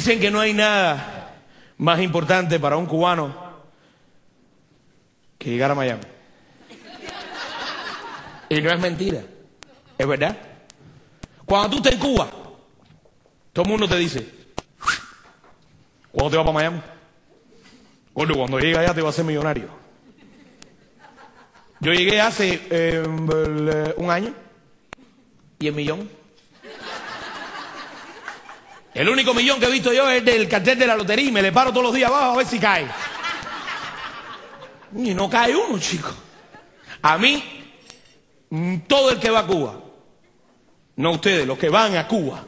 Dicen que no hay nada más importante para un cubano que llegar a Miami. Y no es mentira, es verdad. Cuando tú estás en Cuba, todo el mundo te dice, ¿cuándo te vas para Miami? Bueno, cuando llegue allá te vas a hacer millonario. Yo llegué hace un año y el millón. El único millón que he visto yo es del cartel de la lotería y me le paro todos los días abajo a ver si cae. Y no cae uno, chico. A mí, todo el que va a Cuba, no ustedes, los que van a Cuba,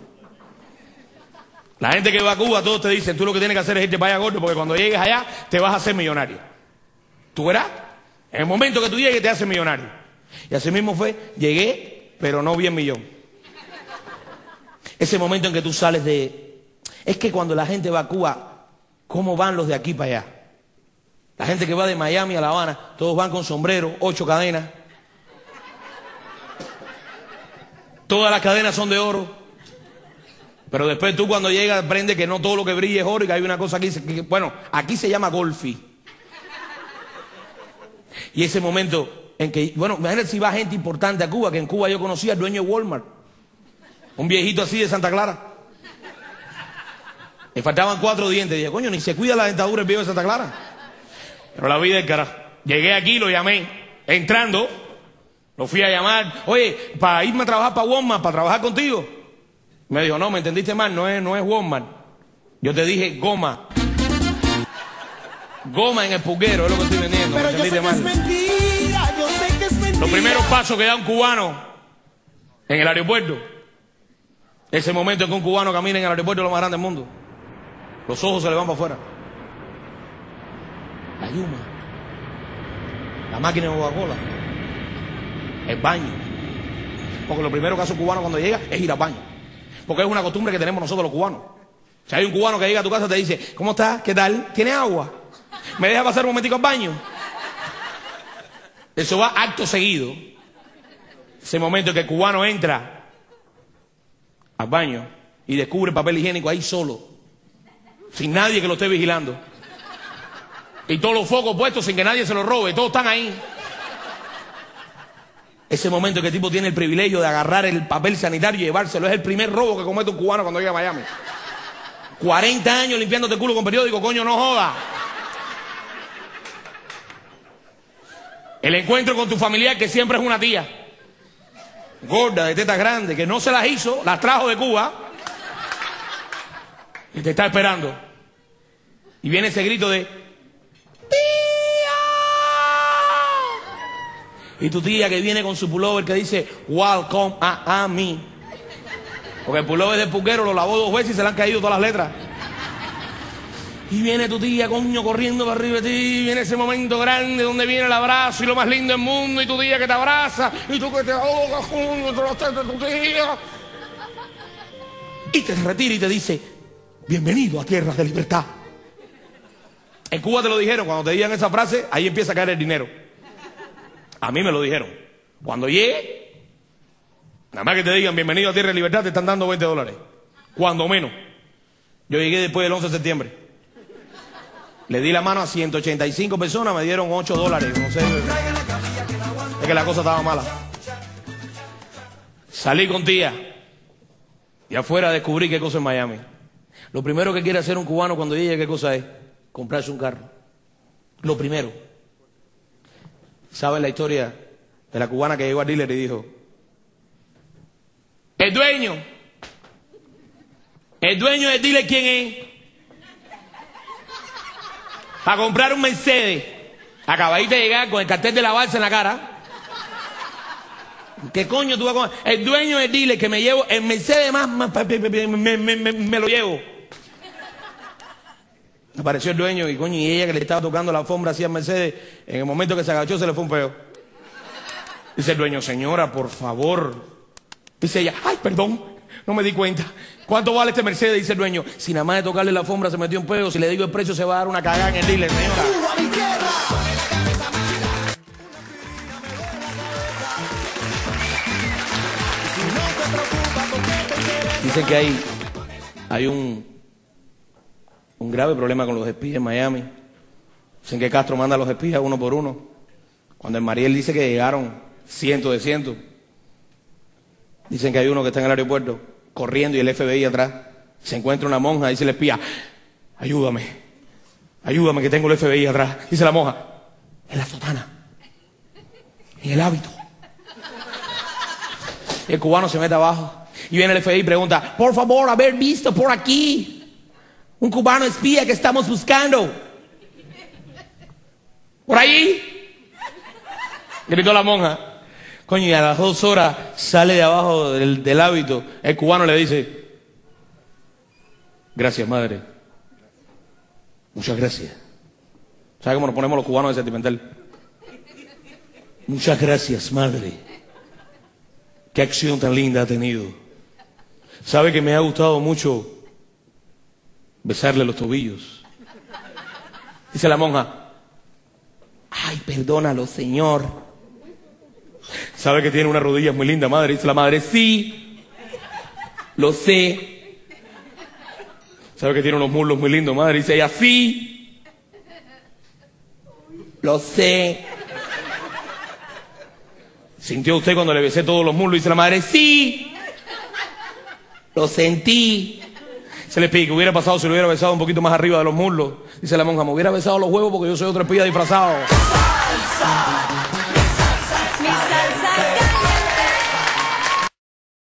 la gente que va a Cuba, todos te dicen, tú lo que tienes que hacer es irte para allá, gordo, porque cuando llegues allá te vas a hacer millonario. ¿Tú verás? En el momento que tú llegues te haces millonario. Y así mismo fue, llegué, pero no vi el millón. Ese momento en que tú sales de... Es que cuando la gente va a Cuba, ¿cómo van los de aquí para allá? La gente que va de Miami a La Habana, todos van con sombrero, 8 cadenas. Todas las cadenas son de oro. Pero después tú cuando llegas aprendes que no todo lo que brilla es oro y que hay una cosa aquí, bueno, aquí se llama golfi. Y ese momento en que, bueno, imagínate si va gente importante a Cuba, que en Cuba yo conocía al dueño de Walmart. Un viejito así de Santa Clara. Le faltaban 4 dientes. Dije, coño, ni se cuida la dentadura el viejo de Santa Clara. Pero la vida es cara. Llegué aquí, lo llamé. Entrando, lo fui a llamar. Oye, para irme a trabajar para Walmart, para trabajar contigo. Me dijo, no, me entendiste mal, no es Walmart. Yo te dije goma. Goma en el pulguero, es lo que estoy vendiendo. Pero me entendiste mal. Es mentira, yo sé que es mentira. Los primeros pasos que da un cubano en el aeropuerto. Ese momento en que un cubano camina en el aeropuerto es lo más grande del mundo. Los ojos se le van para afuera. La yuma. La máquina de Coca-Cola. El baño. Porque lo primero que hace un cubano cuando llega es ir al baño. Porque es una costumbre que tenemos nosotros los cubanos. Si hay un cubano que llega a tu casa y te dice, ¿cómo estás? ¿Qué tal? ¿Tienes agua? ¿Me deja pasar un momentico al baño? Eso va acto seguido. Ese momento en que el cubano entra al baño y descubre el papel higiénico ahí solo, sin nadie que lo esté vigilando. Y todos los focos puestos sin que nadie se los robe, todos están ahí. Ese momento en que el tipo tiene el privilegio de agarrar el papel sanitario y llevárselo, es el primer robo que comete un cubano cuando llega a Miami. 40 años limpiándote el culo con periódico, coño, no joda. El encuentro con tu familiar, que siempre es una tía gorda, de tetas grandes, que no se las hizo, las trajo de Cuba y te está esperando. Y viene ese grito de ¡tía! Y tu tía que viene con su pullover que dice welcome a me. Porque el pullover del pulguero lo lavó 2 veces y se le han caído todas las letras. Y viene tu tía, coño, corriendo para arriba de ti. Viene ese momento grande donde viene el abrazo y lo más lindo del mundo. Y tu tía que te abraza. Y tú que te ahogas, coño, te lo estás de tu tía. Y te retira y te dice, bienvenido a tierras de libertad. En Cuba te lo dijeron, cuando te digan esa frase, ahí empieza a caer el dinero. A mí me lo dijeron. Cuando llegue, nada más que te digan bienvenido a tierra de libertad, te están dando $20. Cuando menos. Yo llegué después del 11 de septiembre. Le di la mano a 185 personas, me dieron $8. No sé, es que la cosa estaba mala. Salí con tía y afuera descubrí qué cosa es Miami. Lo primero que quiere hacer un cubano cuando llegue, ¿qué cosa es? Comprarse un carro. Lo primero. ¿Saben la historia de la cubana que llegó al dealer y dijo, el dueño del dealer, ¿quién es? Para comprar un Mercedes. Acabáis de llegar con el cartel de la balsa en la cara. ¿Qué coño tú vas a comer? El dueño del dealer que me llevo, el Mercedes más me lo llevo. Apareció el dueño y coño, y ella que le estaba tocando la alfombra así al Mercedes, en el momento que se agachó se le fue un peo. Dice el dueño, señora, por favor. Dice ella, ay, perdón, no me di cuenta. ¿Cuánto vale este Mercedes? Dice el dueño. Si nada más de tocarle la alfombra se metió un peo, si le digo el precio se va a dar una cagada en el dealer, señora. Dicen que hay un grave problema con los espías en Miami. Dicen que Castro manda a los espías uno por uno. Cuando el Mariel dice que llegaron cientos de cientos. Dicen que hay uno que está en el aeropuerto corriendo y el FBI atrás. Se encuentra una monja, dice el espía, ayúdame, ayúdame que tengo el FBI atrás. Dice la monja, en la sotana, en el hábito. Y el cubano se mete abajo y viene el FBI y pregunta, por favor, haber visto por aquí un cubano espía que estamos buscando. ¿Por ahí? Gritó la monja. Coño, y a las 2 horas sale de abajo del hábito. El cubano le dice, gracias, madre. Muchas gracias. ¿Sabe cómo nos ponemos los cubanos de sentimental? Muchas gracias, madre. Qué acción tan linda ha tenido. ¿Sabe que me ha gustado mucho besarle los tobillos? Dice la monja, ay, perdónalo, señor. ¿Sabe que tiene unas rodillas muy lindas, madre? Dice la madre, sí, lo sé. ¿Sabe que tiene unos muslos muy lindos, madre? Dice ella, sí, lo sé. ¿Sintió usted cuando le besé todos los muslos? Dice la madre, sí, lo sentí. Se le explica, ¿qué hubiera pasado si lo hubiera besado un poquito más arriba de los muslos? Dice la monja, me hubiera besado los huevos porque yo soy otro espía disfrazado.